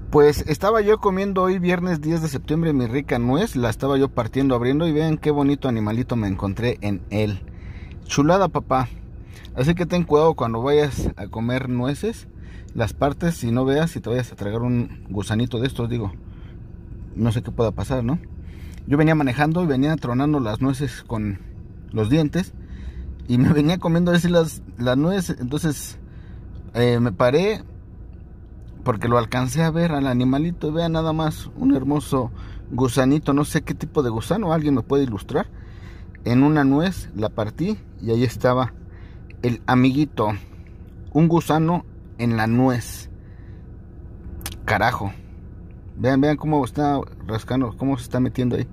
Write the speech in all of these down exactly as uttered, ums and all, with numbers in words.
Pues estaba yo comiendo hoy viernes diez de septiembre mi rica nuez, la estaba yo partiendo, abriendo y vean qué bonito animalito me encontré en él. Chulada, papá. Así que ten cuidado cuando vayas a comer nueces, las partes y no veas si te vayas a tragar un gusanito de estos, digo, no sé qué pueda pasar, ¿no? Yo venía manejando y venía tronando las nueces con los dientes y me venía comiendo así las, las nueces, entonces eh, me paré porque lo alcancé a ver al animalito. Vean nada más, un hermoso gusanito, no sé qué tipo de gusano, alguien me puede ilustrar. En una nuez la partí y ahí estaba el amiguito, un gusano en la nuez. Carajo, vean, vean cómo está rascando, cómo se está metiendo ahí.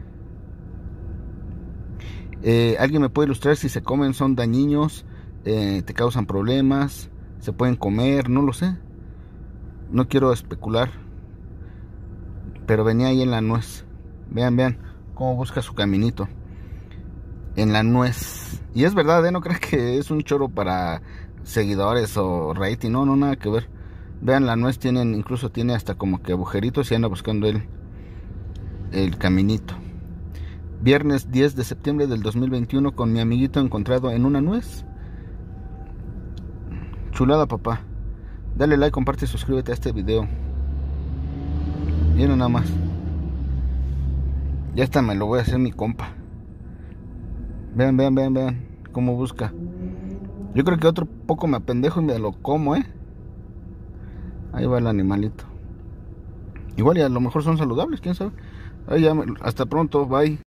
Eh, alguien me puede ilustrar si se comen, son dañinos, eh, te causan problemas, se pueden comer, no lo sé. No quiero especular, pero venía ahí en la nuez. Vean, vean cómo busca su caminito en la nuez. Y es verdad, ¿eh? No crean que es un choro para seguidores o rating. No, no, nada que ver. Vean, la nuez tienen, incluso tiene hasta como que agujeritos y anda buscando el, el caminito. Viernes diez de septiembre del dos mil veintiuno con mi amiguito encontrado en una nuez. Chulada, papá. Dale like, comparte y suscríbete a este video. Miren nada más. Ya hasta me lo voy a hacer mi compa. Vean, vean, vean, vean cómo busca. Yo creo que otro poco me apendejo y me lo como, ¿eh? Ahí va el animalito. Igual y a lo mejor son saludables, quién sabe. Ahí ya me... Hasta pronto, bye.